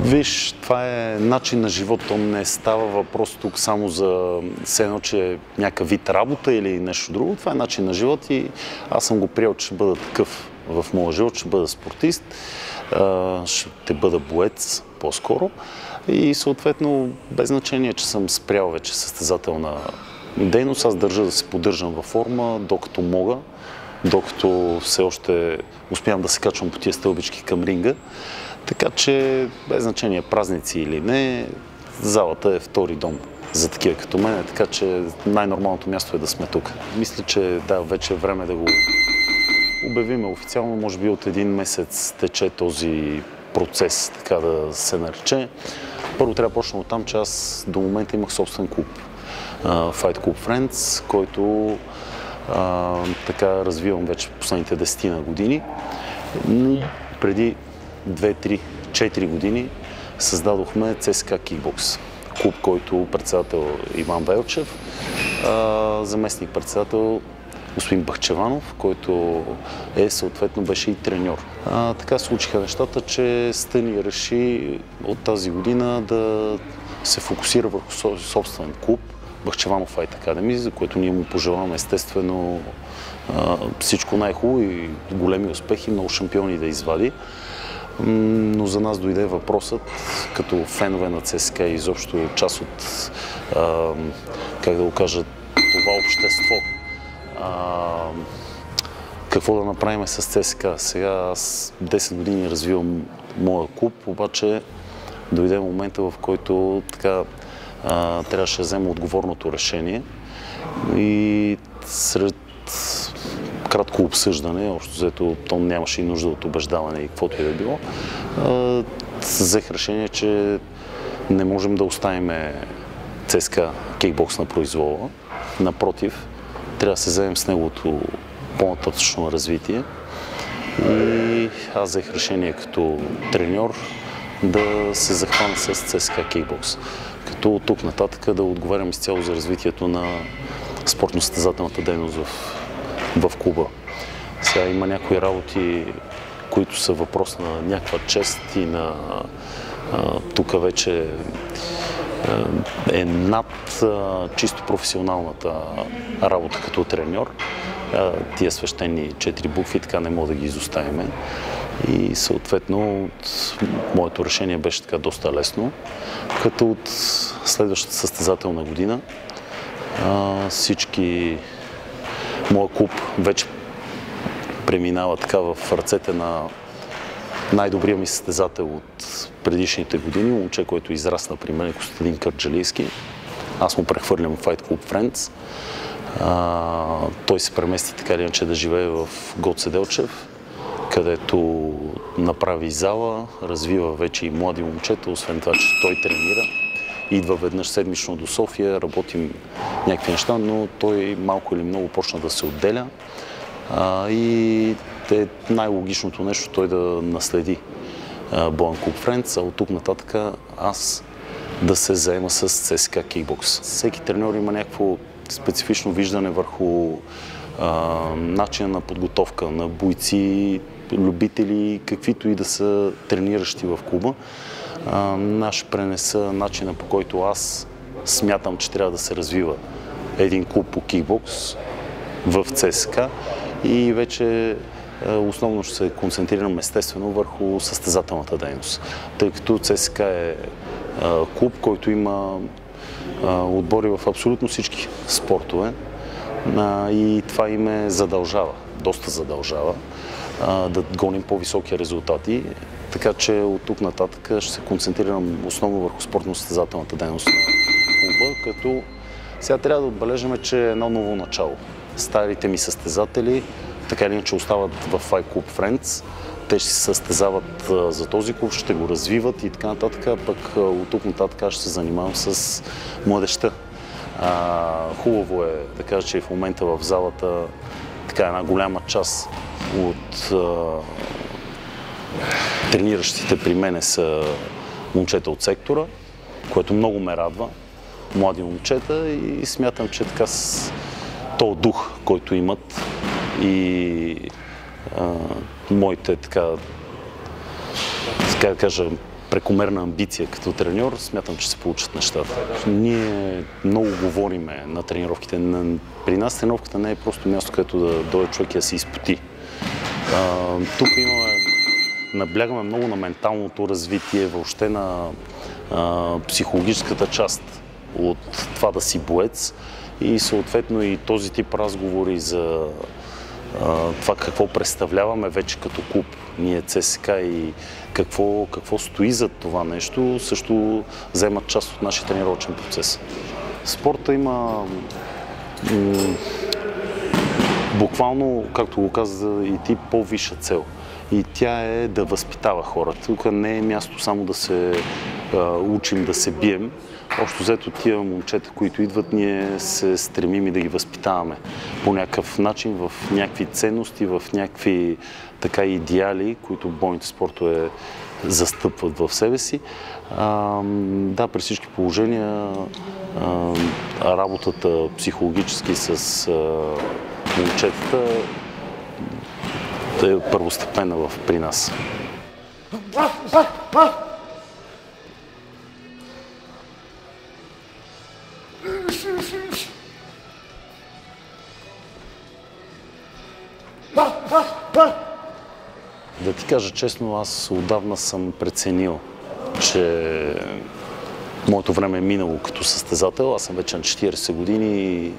Виж, това е начин на живот, то не става въпрос тук само за все едно, че е някакъв вид работа или нещо друго. Това е начин на живот и аз съм го приел, че ще бъда такъв в моя живот, ще бъда спортист, ще бъда боец по-скоро и съответно без значение, че съм спрял вече състезателна дейност, аз държа да се поддържам във форма, докато мога, докато все още успявам да се качвам по тия стълбички към ринга. Така че, без значение празници или не, залата е втори дом за такива като мен, така че най-нормалното място е да сме тук. Мисля, че да, вече е време да го обявим официално, може би от един месец тече този процес, така да се нарече. Първо трябва да почна от там, че аз до момента имах собствен клуб, Fight Club Friends, който така развивам вече последните 10 години. Преди 2-3-4 години създадохме ЦСКА Кикбокс. Клуб, който председател Иван Велчев, заместник председател господин Бахчеванов, който съответно беше и треньор. Така случиха нещата, че Стъни реши от тази година да се фокусира върху собствен клуб, Бахчеванов Fight Academy, за което ние му пожелаваме естествено всичко най-хубаво и големи успехи, много шампиони да извади. Но за нас дойде въпросът, като фенове на ЦСКА и изобщо част от, как да го кажа, това общество. Какво да направим с ЦСКА? Сега аз 10 години развивам моя клуб, обаче дойде момента, в който така трябваше да взема отговорното решение и сред кратко обсъждане, общо взето то нямаше и нужда от убеждаване и каквото и да било, взех решение, че не можем да оставим ЦСКА Кикбокс на произвола. Напротив, трябва да се вземем с неговото по-нататъчно развитие. И аз взех решение като треньор да се захвана с ЦСКА Кикбокс. Като от тук нататък да отговарям изцяло за развитието на спортно-състезателната дейност в клуба. Сега има някои работи, които са въпрос на някаква чест и на тук вече е над чисто професионалната работа като треньор. Тия свещени 4 букви така не мога да ги изоставим. И съответно моето решение беше така доста лесно, като от следващата състезателна година моят клуб вече преминава така в ръцете на най-добрия ми състезател от предишните години, момче, който израсна при мен, Костадин Кърджалийски. Аз му прехвърлям Fight Club Friends. Той се премести така или иначе да живее в Гоце Делчев, където направи зала, развива вече и млади момчета, освен това, че той тренира. Идва веднъж седмично до София, работим някакви неща, но той малко или много почна да се отделя и е най-логичното нещо той да наследи Боен Клуб Френдс, а от тук нататък аз да се заема с ЦСКА Кикбокс. Всеки треньор има някакво специфично виждане върху начина на подготовка на бойци, любители, каквито и да са трениращи в клуба. Аз ще пренеса начина, по който аз смятам, че трябва да се развива един клуб по кикбокс в ЦСКА и вече основно ще се концентрирам естествено върху състезателната дейност, тъй като ЦСКА е клуб, който има отбори в абсолютно всички спортове и това им ме задължава, доста задължава да гоним по-високи резултати. Така че от тук нататък ще се концентрирам основно върху спортно-състезателната дейност на клуба, като сега трябва да отбележим, че е едно ново начало. Старите ми състезатели така или иначе остават в Fight Club Friends. Те ще се състезават за този клуб, ще го развиват и така нататък, пък от тук нататък аз ще се занимавам с младежта. Хубаво е да кажа, че в момента в залата така една голяма част от трениращите при мене са момчета от сектора, което много ме радва. Млади момчета и смятам, че така с този дух, който имат и моите така да кажа прекомерна амбиция като треньор, смятам, че се получат нещата. Ние много говориме на тренировките. При нас тренировката не е просто място, където да дойде човек и да се изпоти. Тук наблягаме много на менталното развитие, въобще на психологическата част от това да си боец и съответно и този тип разговори за това какво представляваме вече като клуб, ние ЦСКА и какво стои за това нещо, също вземат част от нашия тренировъчен процес. Спорта има буквално, както го каза и ти, по-висша цел. И тя е да възпитава хората. Тук не е място само да се учим да се бием. Общо взето тия момчета, които идват, ние се стремим и да ги възпитаваме по някакъв начин, в някакви ценности, в някакви така идеали, които бойните спортове застъпват в себе си. Да, при всички положения работата психологически с момчетата е първостепенна при нас. Да ти кажа честно, аз отдавна съм преценил, че моето време е минало като състезател. Аз съм вече на 40 години и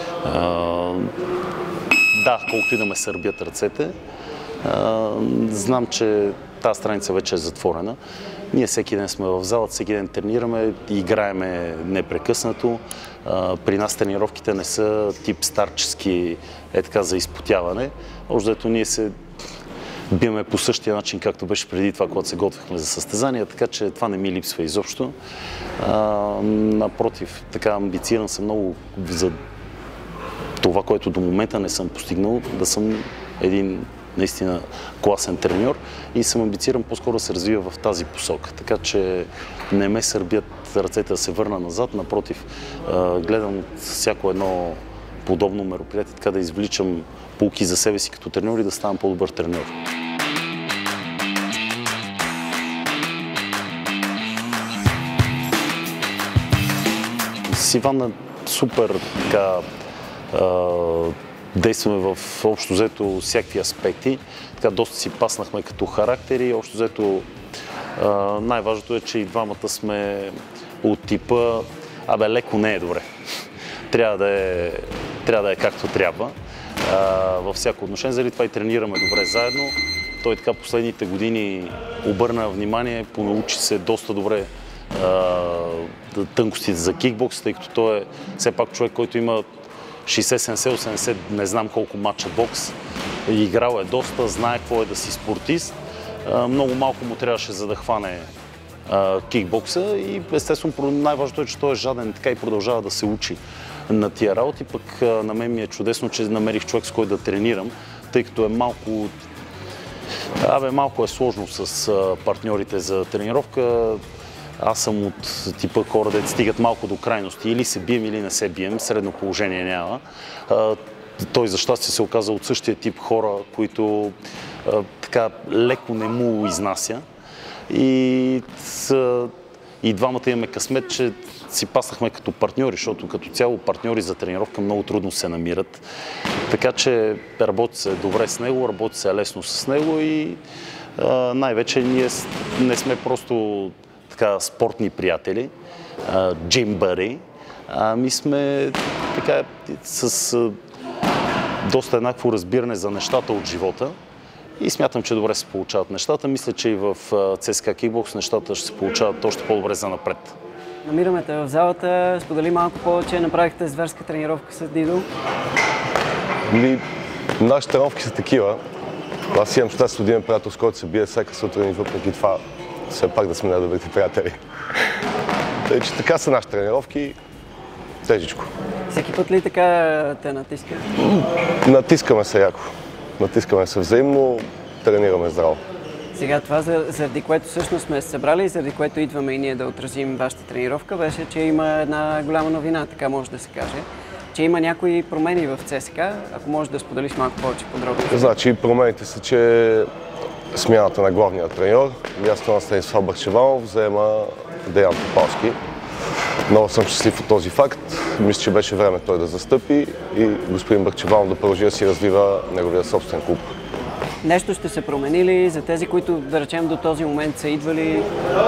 да, колкото и да ме сърбят ръцете, знам, че тази страница вече е затворена. Ние всеки ден сме в залата, всеки ден тренираме, играеме непрекъснато. При нас тренировките не са тип старчески, така за изпотяване. Ождето ние се биеме по същия начин, както беше преди това, когато се готвихме за състезания, така че това не ми липсва изобщо. Напротив, така амбициран съм много за това, което до момента не съм постигнал, да съм един наистина класен треньор и съм амбициран по-скоро да се развива в тази посока. Така че не ме сърбят ръцете да се върна назад, напротив, гледам всяко едно подобно мероприятие, така да извличам поуки за себе си като треньор и да ставам по-добър треньор. С Иван е супер така, действаме в общо взето всякакви аспекти. Така доста си паснахме като характери. Общо взето най-важното е, че и двамата сме от типа леко не е добре. Трябва да е както трябва. Във всяко отношение, заради това и тренираме добре заедно. Той така последните години обърна внимание, понаучи се доста добре тънкостите за кикбокс, тъй като той е все пак човек, който има 60, 70, 80, не знам колко матча бокс. Играл е доста, знае какво е да си спортист. Много малко му трябваше за да хване кикбокса и естествено най-важното е, че той е жаден така и продължава да се учи на тия работи. Пък на мен ми е чудесно, че намерих човек, с който да тренирам, тъй като е малко е сложно с партньорите за тренировка. Аз съм от типа хора, да стигат малко до крайности. Или се бием, или не се бием. Средно положение няма. Той за щастие се оказа от същия тип хора, които така леко не му изнася. И двамата имаме късмет, че си паснахме като партньори, защото като цяло партньори за тренировка много трудно се намират. Така че работи се добре с него, работи се лесно с него и най-вече ние не сме просто така спортни приятели, джим бъди, ми сме така с доста еднакво разбиране за нещата от живота и смятам, че добре се получават нещата. Мисля, че и в ЦСКА Кикбокс нещата ще се получават още по-добре за напред. Намираме те в залата. Сподели малко повече. Направихте зверска тренировка с Дидо. Нашите тренировки са такива. Аз имам щастие от един приятел, с който се бие всяка сутрин и въпреки това все пак да сме най-добрите приятели. Тъй, че така са нашите тренировки. Тежичко. Всеки път ли така те натискат? Натискаме се яко. Натискаме се взаимно, тренираме здраво. Сега това, заради което всъщност сме се събрали и заради което идваме и ние да отразим вашата тренировка, беше, че има една голяма новина, така може да се каже, че има някои промени в ЦСКА. Ако можеш да споделиш малко повече подробности. Значи промените са, че смяната на главния треньор. Място на Станислав Бахчевалов заема Деян Топалски. Много съм щастлив от този факт. Мисля, че беше време той да застъпи и господин Бахчевалов да продължи да си развива неговия собствен клуб. Нещо ще се промени ли за тези, които, да речем, до този момент са идвали?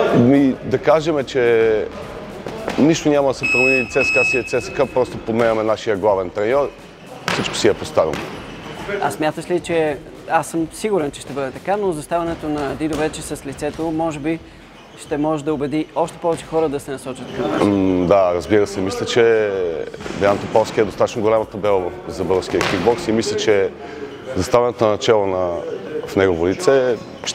Да кажем, че нищо няма да се промени. ЦСКА си е ЦСКА, просто подменяме нашия главен треньор. Всичко си е по-старому. А смяташ ли, че аз съм сигурен, че ще бъде така, но заставането на Дидо вече с лицето, може би ще може да убеди още повече хора да се насочат към вас? Да, разбира се. Мисля, че Деян Топалски е достатъчно голяма табела за българския кикбокс и мисля, че заставането на начало в негово лице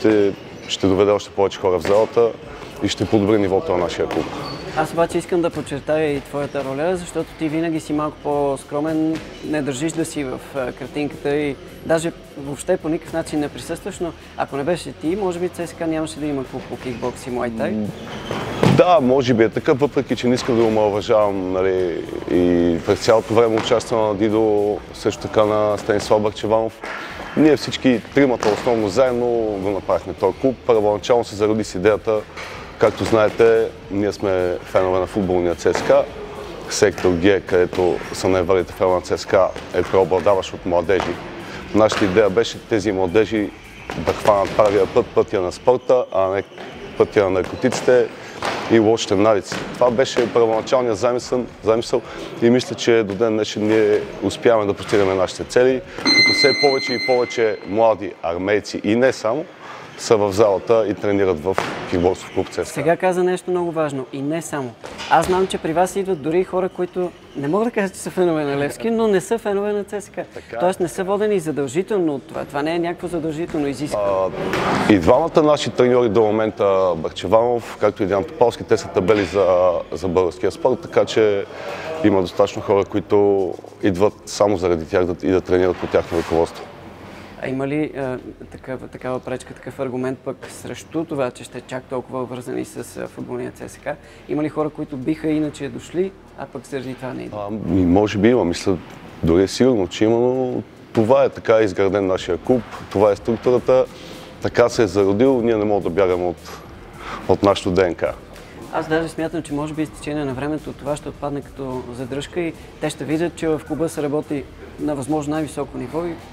ще доведе още повече хора в залата и ще подобри нивото на нашия клуб. Аз обаче искам да подчертая и твоята роля, защото ти винаги си малко по-скромен, не държиш да си в картинката и даже въобще по никакъв начин не присъстваш, но ако не беше ти, може би ЦСКА нямаше да има клуб по кикбокс и муай-тай. Да, може би е така, въпреки че не искам да го омаловажавам, нали, и през цялото време участвам на Дидо, също така на Станислав Бахчевалов. Ние всички тримата основно заедно го направихме този клуб. Първоначално се зароди с идеята, както знаете, ние сме фенове на футболния ЦСКА. Сектор Г, където са най-валите фенове на ЦСКА, е преобладаващ от младежи. Нашата идея беше тези младежи да хванат правия път, пътя на спорта, а не пътя на наркотиците и лошите навици. Това беше първоначалният замисъл и мисля, че до ден днешен ние успяваме да постигаме нашите цели, като все повече и повече млади армейци и не само са в залата и тренират в кикбоксов клуб ЦСКА. Сега каза нещо много важно и не само. Аз знам, че при вас идват дори хора, които не мога да кажа, че са фенове на Левски, но не са фенове на ЦСКА. Тоест не са водени задължително от това. Това не е някакво задължително изискване. И двамата наши треньори до момента, Бахчевалов, както и Деян Топалски, те са табели за българския спорт, така че има достатъчно хора, които идват само заради тях и да тренират по тяхно ръководство. А има ли такава пречка, такъв аргумент пък срещу това, че сте чак толкова вързани с футболния ЦСКА? Има ли хора, които биха иначе дошли, а пък заради това не идват? Може би има. Мисля, дори е сигурно, че има, но това е така изграден нашия клуб, това е структурата, така се е зародил, ние не можем да бягаме от нашото ДНК. Аз даже смятам, че може би с течение на времето това ще отпадне като задръжка и те ще видят, че в клуба се работи на възможно най-високо ниво и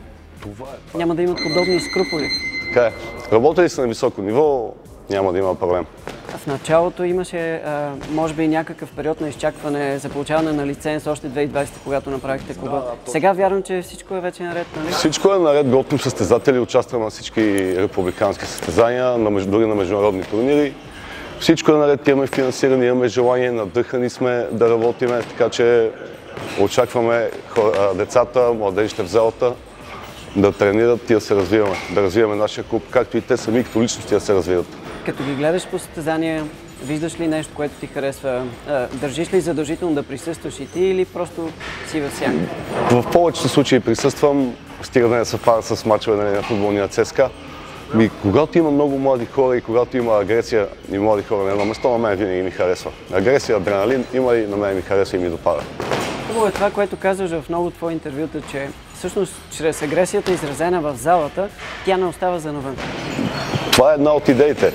няма да имат подобни скрупули. Така е. Работили са на високо ниво, няма да има проблем. В началото имаше, може би, някакъв период на изчакване за получаване на лиценз още 2020, когато направихте клуба. Сега вярвам, че всичко е вече наред, нали? Всичко е наред, готвим състезатели, участваме на всички републикански състезания, дори на международни турнири. Всичко е наред, имаме финансиране, имаме желание, надъхани сме да работиме, така че очакваме децата, младежите в залата да тренират и да се развиваме, да развиваме нашия клуб, както и те сами като личности да се развиват. Като ги гледаш по състезания, виждаш ли нещо, което ти харесва? Държиш ли задължително да присъстваш и ти или просто си в сянка? В повечето случаи присъствам, стига да не съвпада с мачове на футболния ЦСКА. Когато има много млади хора и когато има агресия и млади хора на едно место, на мен винаги ми харесва. Агресия, адреналин има и на мен ми харесва и ми допада. Хубаво е това, което казваш в много твои интервюта, че всъщност чрез агресията, изразена в залата, тя не остава за навън. Това е една от идеите.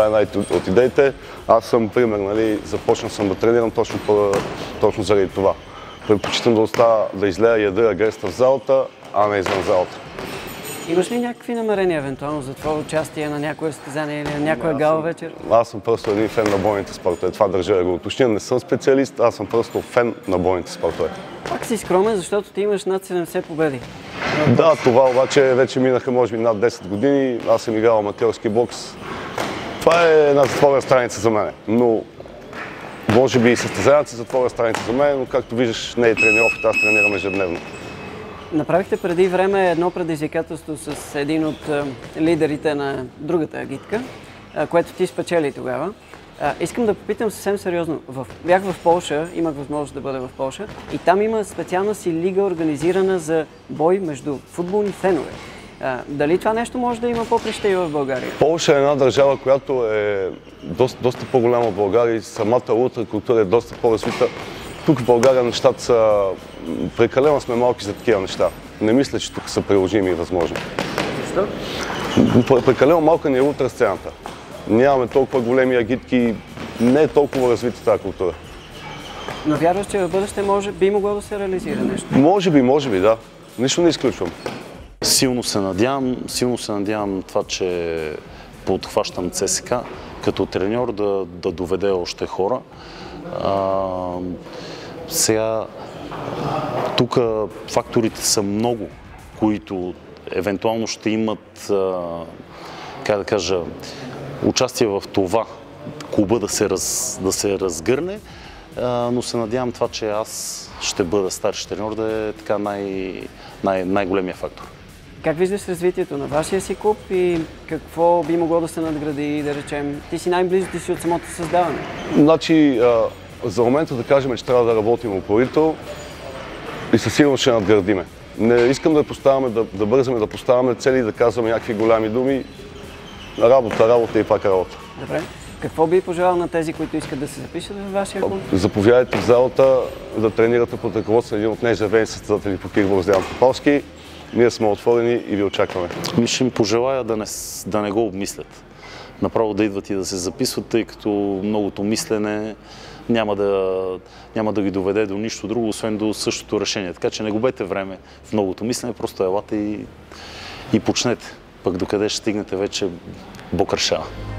Аз съм пример, нали, започнал съм да тренирам точно заради това. Предпочитам да излея яда агресията в залата, а не извън залата. Имаш ли някакви намерения, евентуално, за твое участие на някое състезание или на някоя гала вечер? Аз съм просто един фен на бойните спортове. Това държа да го уточня. Не съм специалист, аз съм просто фен на бойните спортове. Пак си скромен, защото ти имаш над 70 победи. Да, това обаче вече минаха може би над 10 години. Аз съм играл аматьорски бокс. Това е една затворена страница за мен. Но може би и състезанията са затворена страница за мен, но както виждаш, не е тренировката, аз тренирам ежедневно. Направихте преди време едно предизвикателство с един от лидерите на другата агитка, което ти спечели тогава. Искам да попитам съвсем сериозно. Бях в Полша, имах възможност да бъда в Полша и там има специална си лига, организирана за бой между футболни фенове. Дали това нещо може да има поприще и в България? Полша е една държава, която е доста по-голяма от България и самата ултракултура е доста по-развита. Тук в България нещата са... Прекалено сме малки за такива неща. Не мисля, че тук са приложими и възможни. Защо? Прекалено малка ни е утре сцената. Нямаме толкова големи агитки, не е толкова развита тази култура. Но вярваш, че в бъдеще би могло да се реализира нещо? Може би, да. Нищо не изключвам. Силно се надявам това, че подхващам ЦСКА като треньор да доведе още хора. Сега, тук факторите са много, които евентуално ще имат, как да кажа, участие в това клуба да се разгърне, но се надявам това, че аз ще бъда старши треньор, да е така най-големия фактор. Как виждаш развитието на вашия си клуб и какво би могло да се надгради, да речем? Ти си най-близо, ти си от самото създаване. Значи, за момента да кажем, че трябва да работим упорито и със сигурност ще надградиме. Не искам да бързаме да поставяме цели и да казваме някакви голями думи. Работа и пак работа. Добре. Какво би пожелал на тези, които искат да се запишат в вашия клуб? Заповядайте в залата да тренирате под ръководство на един от най-изявени състезатели по кикбокс Деян Топалски. Ние сме отворени и ви очакваме. Ще им пожелая да не го обмислят. Направо да идват и да се записват, тъй като многото мислене няма да ги доведе до нищо друго, освен до същото решение. Така че не губете време в многото мислене, просто елате и почнете. Пък докъде ще стигнете вече, Бог решава.